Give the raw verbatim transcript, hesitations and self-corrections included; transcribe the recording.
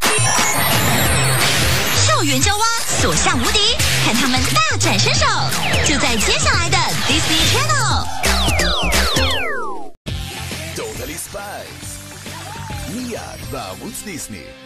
校园交蛙，所向无敌，看他们大展身手，就在接下来的 Disney Channel。 טוטלי ספייס, מיד בערוץ דיסני.